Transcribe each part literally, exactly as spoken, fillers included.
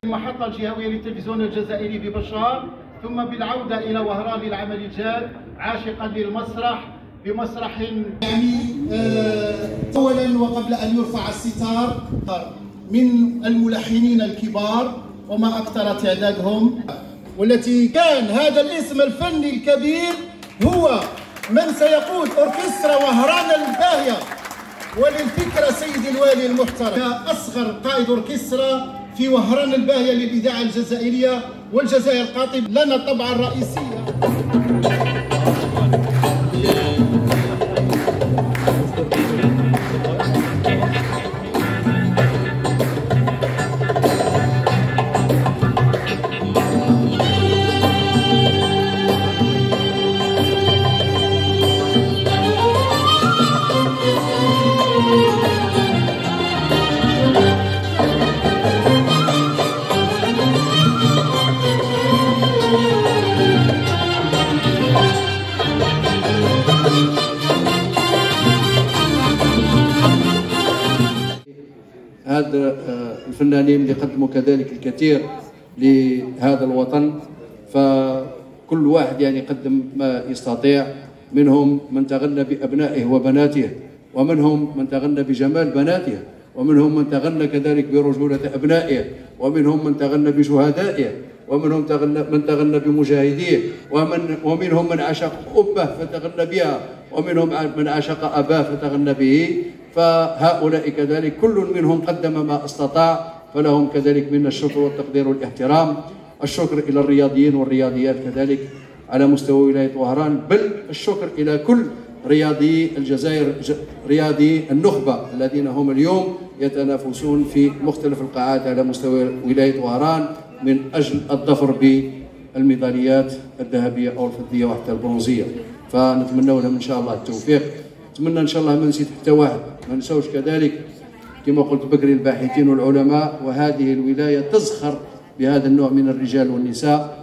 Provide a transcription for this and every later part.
المحطة الجهوية للتلفزيون الجزائري ببشار، ثم بالعودة إلى وهران للعمل الجاد، عاشقا للمسرح بمسرح يعني أولا وقبل أن يرفع الستار من الملحنين الكبار وما أكثر تعدادهم، والتي كان هذا الاسم الفني الكبير هو من سيقود أوركسترا وهران الباهية. وللفكرة سيدي الوالي المحترم، أصغر قائد أوركسترا في وهران الباهية للإذاعة الجزائرية والجزائر قاطب لنا طبعا رئيسية. هذا الفنانين اللي قدموا كذلك الكثير لهذا الوطن، فكل واحد يعني قدم ما يستطيع، منهم من تغنى بأبنائه وبناته، ومنهم من تغنى بجمال بناته، ومنهم من تغنى كذلك برجولة أبنائه، ومنهم من تغنى بشهدائه، ومنهم تغنى من تغنى بمجاهديه، ومن ومنهم من عشق أمه فتغنى بها، ومنهم من عشق أباه فتغنى به. فهؤلاء كذلك كل منهم قدم ما استطاع، فلهم كذلك منا الشكر والتقدير والاحترام. الشكر إلى الرياضيين والرياضيات كذلك على مستوى ولاية وهران، بل الشكر إلى كل رياضي الجزائر، رياضي النخبة الذين هم اليوم يتنافسون في مختلف القاعات على مستوى ولاية وهران من أجل الظفر بالميداليات الذهبية أو الفضية وحتى البرونزية. فنتمنى لهم إن شاء الله التوفيق. نتمنى إن شاء الله ما نسيت حتى واحد، ما نساوش كذلك كما قلت بكري الباحثين والعلماء، وهذه الولاية تزخر بهذا النوع من الرجال والنساء.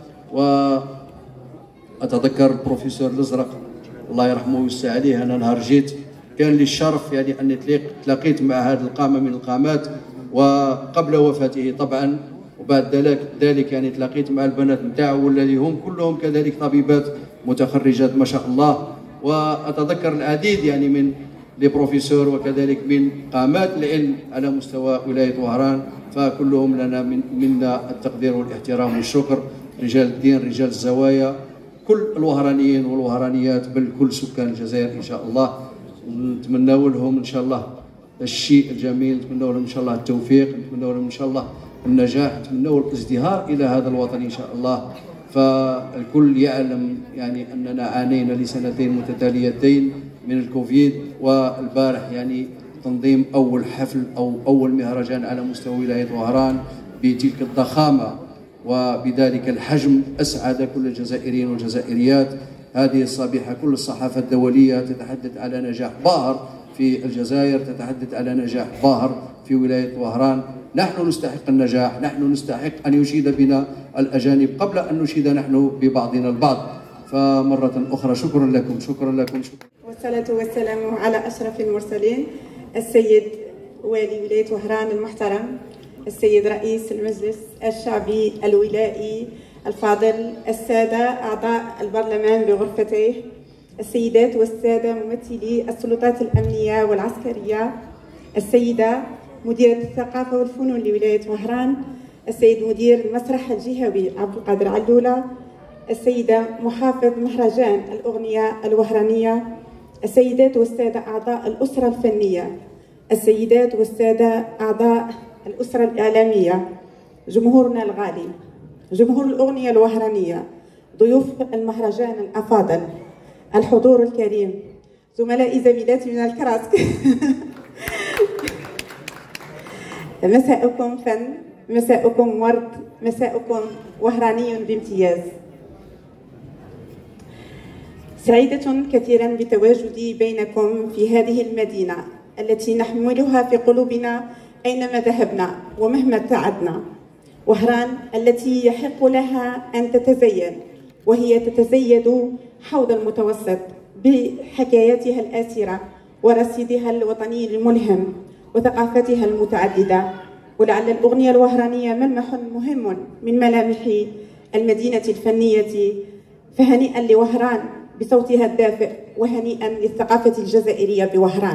وأتذكر البروفيسور الأزرق الله يرحمه ويوسع عليه، أنا نهار جيت كان لي الشرف يعني أني تلاقيت مع هذه القامة من القامات، وقبل وفاته طبعا، وبعد ذلك ذلك يعني تلاقيت مع البنات نتاعو والذي هم كلهم كذلك طبيبات متخرجات ما شاء الله. وأتذكر العديد يعني من لبروفيسور وكذلك من قامات العلم على مستوى ولاية وهران، فكلهم لنا من منا التقدير والاحترام والشكر. رجال الدين، رجال الزوايا، كل الوهرانيين والوهرانيات، بل كل سكان الجزائر إن شاء الله. نتمنى لهم إن شاء الله الشيء الجميل، نتمنى لهم إن شاء الله التوفيق، نتمنى لهم إن شاء الله النجاح، نتمنى لهم الازدهار إلى هذا الوطن إن شاء الله. فالكل يعلم يعني أننا عانينا لسنتين متتاليتين من الكوفيد، والبارح يعني تنظيم أول حفل أو أول مهرجان على مستوى ولاية وهران بتلك الضخامة وبذلك الحجم أسعد كل الجزائريين والجزائريات. هذه الصبيحة كل الصحافة الدولية تتحدث على نجاح باهر في الجزائر، تتحدث على نجاح باهر في ولاية وهران. نحن نستحق النجاح، نحن نستحق أن يشيد بنا الأجانب قبل أن نشيد نحن ببعضنا البعض. فمرة أخرى شكرا لكم، شكرا لكم، شكرا. والصلاة والسلام على أشرف المرسلين، السيد والي ولاية وهران المحترم، السيد رئيس المجلس الشعبي الولائي الفاضل، السادة أعضاء البرلمان بغرفته، السيدات والسادة ممثلي السلطات الأمنية والعسكرية، السيدة مديرة الثقافة والفنون لولاية وهران، السيد مدير المسرح الجهوي عبد القادر علولة، السيدة محافظ مهرجان الأغنية الوهرانية، السيدات والسادة أعضاء الأسرة الفنية، السيدات والسادة أعضاء الأسرة الإعلامية، جمهورنا الغالي، جمهور الأغنية الوهرانية، ضيوف المهرجان الأفاضل، الحضور الكريم، زملائي زميلاتي من الكراسك مساءكم فن، مساءكم ورد، مساءكم وهراني بامتياز. سعيدة كثيرا بتواجدي بينكم في هذه المدينة التي نحملها في قلوبنا أينما ذهبنا ومهما ابتعدنا. وهران التي يحق لها أن تتزين، وهي تتزيد حوض المتوسط بحكاياتها الآسرة ورصيدها الوطني الملهم وثقافتها المتعددة ولعل الأغنية الوهرانية ملمح مهم من ملامح المدينة الفنية، فهنيئا لوهران بصوتها الدافئ، وهنيئا للثقافة الجزائرية بوهران.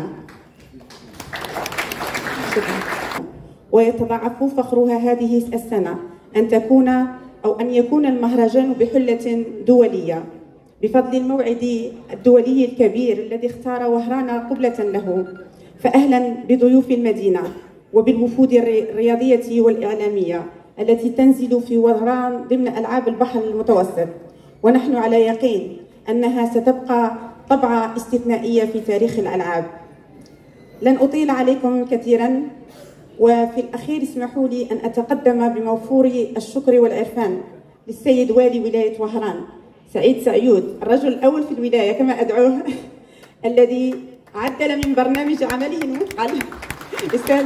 ويتضاعف فخرها هذه السنة أن تكون أو أن يكون المهرجان بحلة دولية بفضل الموعد الدولي الكبير الذي اختار وهران قبلة له. فأهلا بضيوف المدينة وبالوفود الرياضية والإعلامية التي تنزل في وهران ضمن ألعاب البحر المتوسط، ونحن على يقين أنها ستبقى طبعة استثنائية في تاريخ الألعاب. لن أطيل عليكم كثيرا، وفي الأخير اسمحوا لي أن أتقدم بموفور الشكر والعرفان للسيد والي ولاية وهران سعيد سعيود، الرجل الأول في الولاية كما أدعوه، الذي عدل من برنامج عمله المثقل. استاذ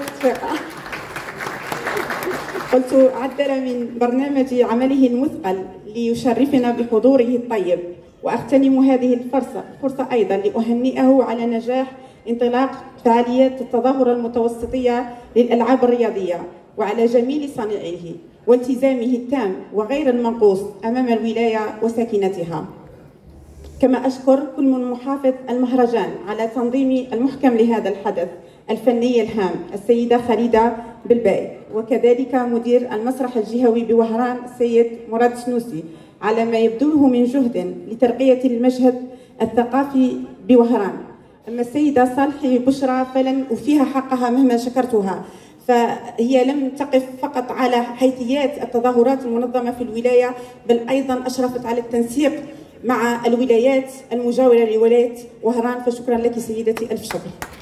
قلت عدل من برنامج عمله المثقل ليشرفنا بحضوره الطيب. وأغتنم هذه الفرصة فرصة أيضا لأهنئه على نجاح انطلاق فعاليات التظاهرة المتوسطية للألعاب الرياضية، وعلى جميل صنيعه والتزامه التام وغير المنقوص أمام الولاية وساكنتها. كما أشكر كل من محافظ المهرجان على تنظيم المحكم لهذا الحدث الفني الهام السيدة خالدة بالباي، وكذلك مدير المسرح الجهوي بوهران السيد مراد سنوسي على ما يبذله من جهد لترقية المشهد الثقافي بوهران. أما السيدة صالحي بشرى فلن أوفيها حقها مهما شكرتها، فهي لم تقف فقط على حيثيات التظاهرات المنظمة في الولاية، بل أيضا أشرفت على التنسيق مع الولايات المجاورة لولاية وهران. فشكرا لك سيدتي، ألف شكر.